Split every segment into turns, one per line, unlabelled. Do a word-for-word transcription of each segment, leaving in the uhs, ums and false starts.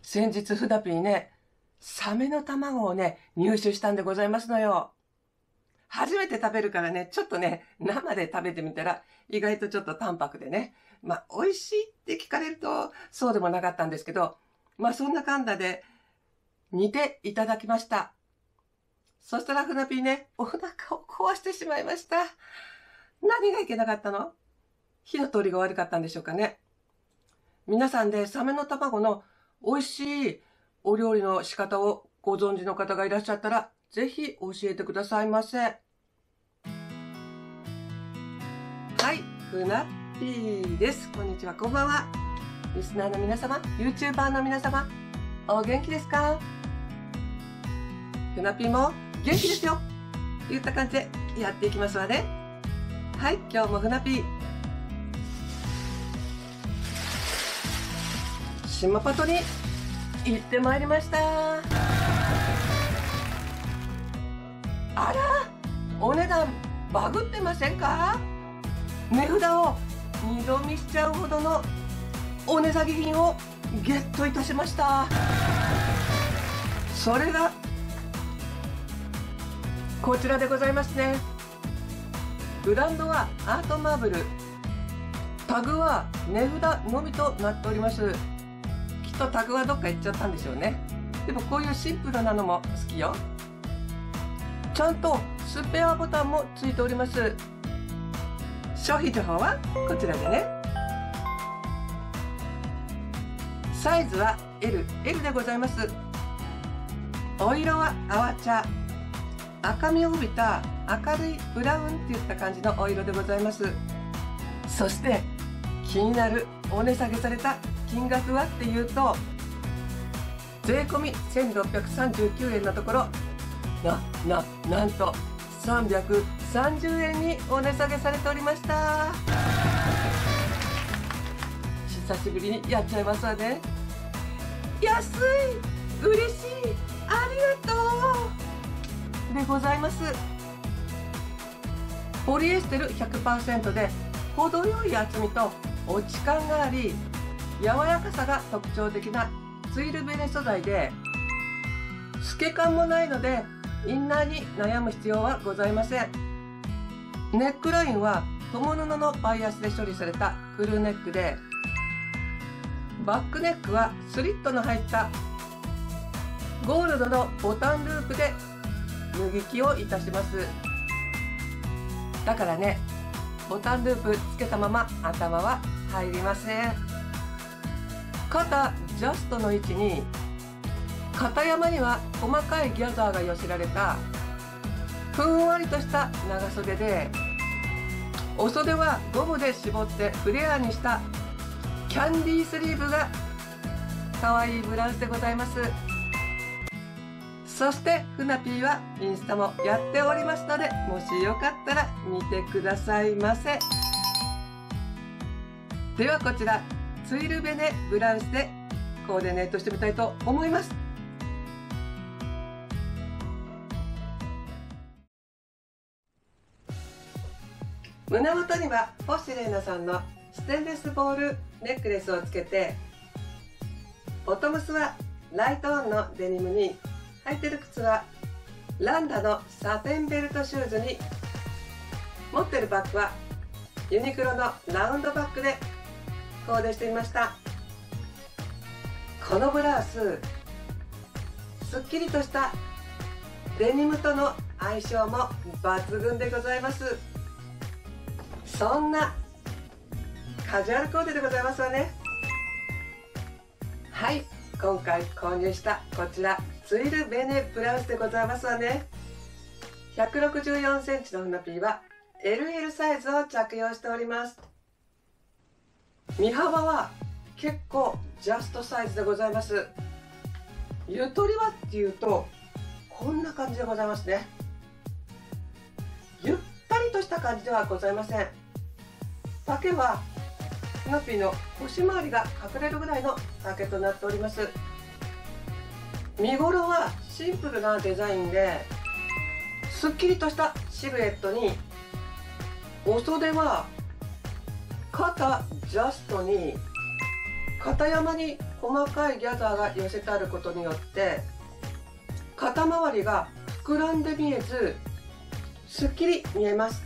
先日ふなぴーね、サメの卵をね、入手したんでございますのよ。初めて食べるからね、ちょっとね、生で食べてみたら、意外とちょっと淡白でね、まあ、美味しいって聞かれると、そうでもなかったんですけど、まあ、そんなかんだで、煮ていただきました。そしたらふなぴーね、お腹を壊してしまいました。何がいけなかったの？火の通りが悪かったんでしょうかね。皆さんでサメの卵の美味しいお料理の仕方をご存知の方がいらっしゃったら、ぜひ教えてくださいませ。はい、ふなっぴーです。こんにちは、こんばんは。リスナーの皆様、YouTuber の皆様、お元気ですか？ふなっぴーも元気ですよといった感じでやっていきますわね。はい、今日もふなっぴー、島パトに行ってまいりました。あら、お値段バグってませんか？値札を二度見しちゃうほどのお値下げ品をゲットいたしました。それがこちらでございますね。ブランドはアートマーブル、タグは値札のみとなっております。きっとタグはどっか行っちゃったんでしょうね。でもこういうシンプルなのも好きよ。ちゃんとスペアボタンもついております。商品情報はこちらでね。サイズは エル、エル でございます。お色は淡茶、赤みを帯びた明るいブラウンっていった感じのお色でございます。そして気になるお値下げされた金額はっていうと、税込みせんろっぴゃくさんじゅうきゅうえんのところ、な、な、なんとさんびゃくさんじゅうえんにお値下げされておりました。久しぶりにやっちゃいますわね。安い、嬉しい、ありがとうでございます。ポリエステル ひゃくパーセント で程よい厚みと落ち感があり、柔らかさが特徴的なツイルベネ素材で、透け感もないのでインナーに悩む必要はございません。ネックラインは友布のバイアスで処理されたクルーネックで、バックネックはスリットの入ったゴールドのボタンループで脱ぎ着をいたします。だからね、ボタンループつけたまま頭は入りません。肩ジャストの位置に肩山には細かいギャザーが寄せられたふんわりとした長袖で、お袖はゴムで絞ってフレアにしたキャンディースリーブが可愛いブラウスでございます。そしてふなぴーはインスタもやっておりますので、もしよかったら見てくださいませ。ではこちらツイルベネブラウスでコーディネートしてみたいと思います。胸元にはポシレーナさんのステンレスボールネックレスをつけて、ボトムスはライトオンのデニムに、履いてる靴はランダのサテンベルトシューズに、持ってるバッグはユニクロのラウンドバッグでコーデしてみました。このブラウス、すっきりとしたデニムとの相性も抜群でございます。そんなカジュアルコーデでございますわね。はい、今回購入したこちらツイルベネブラウスでございますわね。ひゃくろくじゅうよんセンチのふなぴーは エルエル サイズを着用しております。身幅は結構ジャストサイズでございます。ゆとりはっていうとこんな感じでございますね。ゆったりとした感じではございません。丈はふなぴーの腰回りが隠れるぐらいの丈となっております。身頃はシンプルなデザインで、すっきりとしたシルエットに、お袖は肩ジャストに肩山に細かいギャザーが寄せてあることによって肩周りが膨らんで見えずすっきり見えます。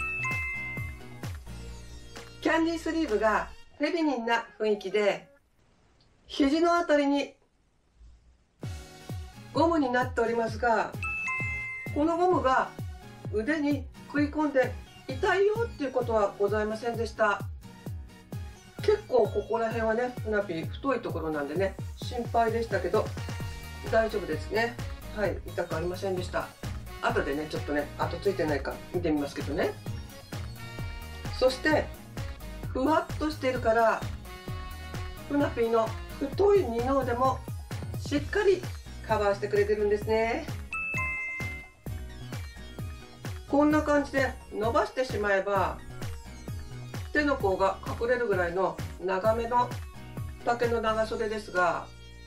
キャンディースリーブがフェミニンな雰囲気で肘のあたりにゴムになっておりますが、このゴムが腕に食い込んで痛いよっていうことはございませんでした。結構ここら辺はね、ふなぴー太いところなんでね、心配でしたけど大丈夫ですね。はい、痛くありませんでした。後でね、ちょっとね、跡ついてないか見てみますけどね。そしてふわっとしているからふなぴーの太い二の腕もしっかりカバーしてくれてるんですね。こんな感じで伸ばしてしまえば手の甲が隠れるぐらいの長めの丈の長袖ですが、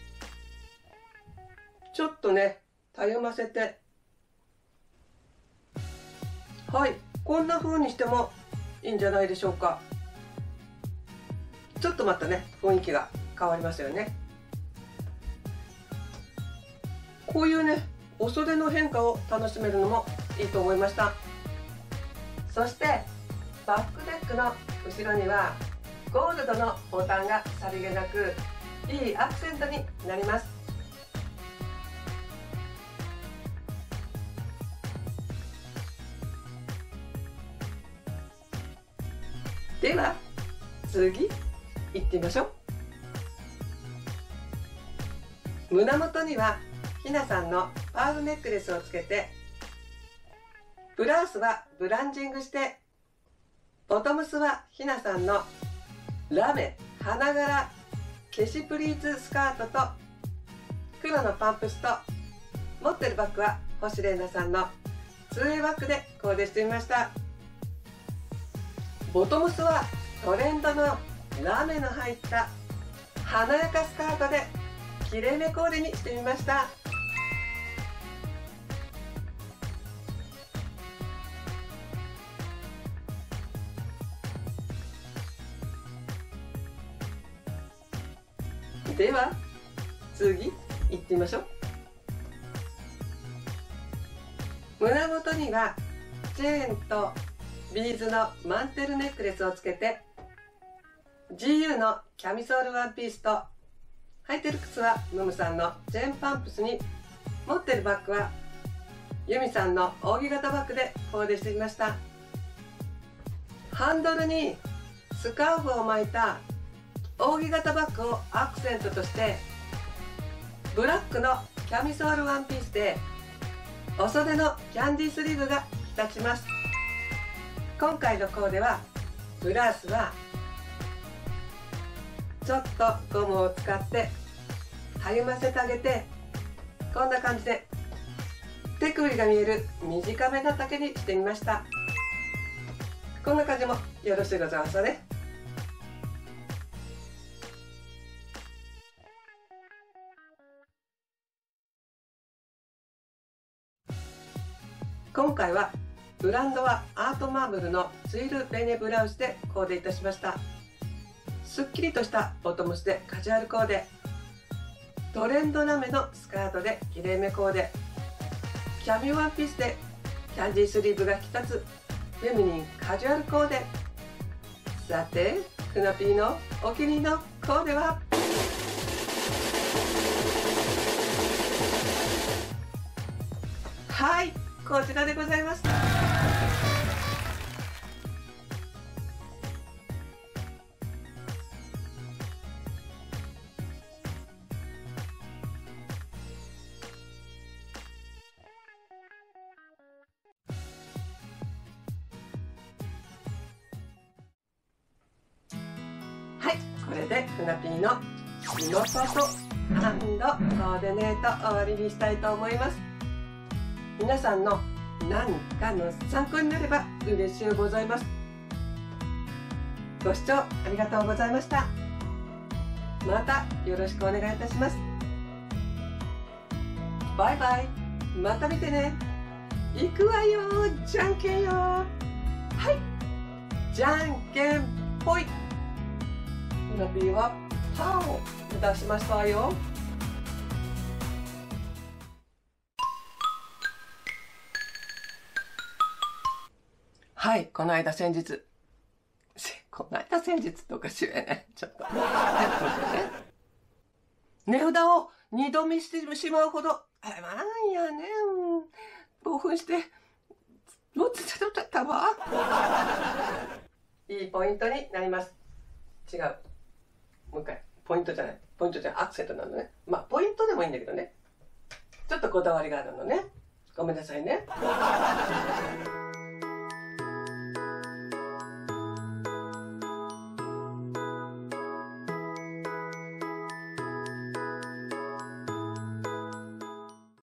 ちょっとねたゆませて、はい、こんな風にしてもいいんじゃないでしょうか。ちょっとまたね雰囲気が変わりますよね。こういうねお袖の変化を楽しめるのもいいと思いました。そしてバックネックの後ろにはゴールドのボタンがさりげなくいいアクセントになります。では次いってみましょう。胸元にはひなさんのパールネックレスをつけて、ブラウスはブランジングして、ボトムスはひなさんのラメ花柄消しプリーツスカートと黒のパンプスと、持ってるバッグは星玲奈さんのツーウェイバッグでコーデしてみました。ボトムスはトレンドのラメの入った華やかスカートできれいめコーデにしてみました。では次いってみましょう。胸元にはチェーンとビーズのマンテルネックレスをつけて、 ジーユー のキャミソールワンピースと、履いてる靴はムムさんのチェーンパンプスに、持ってるバッグはユミさんの扇形バッグでコーデしてみました。ハンドルにスカーフを巻いた扇形バッグをアクセントとして、ブラックのキャミソールワンピースでお袖のキャンディースリーブが引き立ちます。今回のコーデはブラウスはちょっとゴムを使ってたゆませてあげて、こんな感じで手首が見える短めな丈にしてみました。こんな感じもよろしいございますね。今回はブランドはアートマーブルのツイルベネブラウスでコーデいたしました。すっきりとしたボトムスでカジュアルコーデ、トレンドラメのスカートできれいめコーデ、キャミワンピースでキャンディースリーブが引き立つフェミニンカジュアルコーデ。さてふなぴーのお気に入りのコーデは、はい、こちらでございます。はい、これでふなぴーの仕事とハンドコーデネート終わりにしたいと思います。皆さんの何かの参考になれば嬉しゅうございます。ご視聴ありがとうございました。またよろしくお願いいたします。バイバイ。また見てね。行くわよ。じゃんけんよ。はい。じゃんけんぽい。ふなぴーは歯を出しましたわよ。はい、この間先日。この間先日とかしれない。ちょっと。値札を二度見してしまうほど、あなんやねん。興奮して、もつちゃったわ。いいポイントになります。違う。もう一回。ポイントじゃない。ポイントじゃない。アクセントなのね。まあ、ポイントでもいいんだけどね。ちょっとこだわりがあるのね。ごめんなさいね。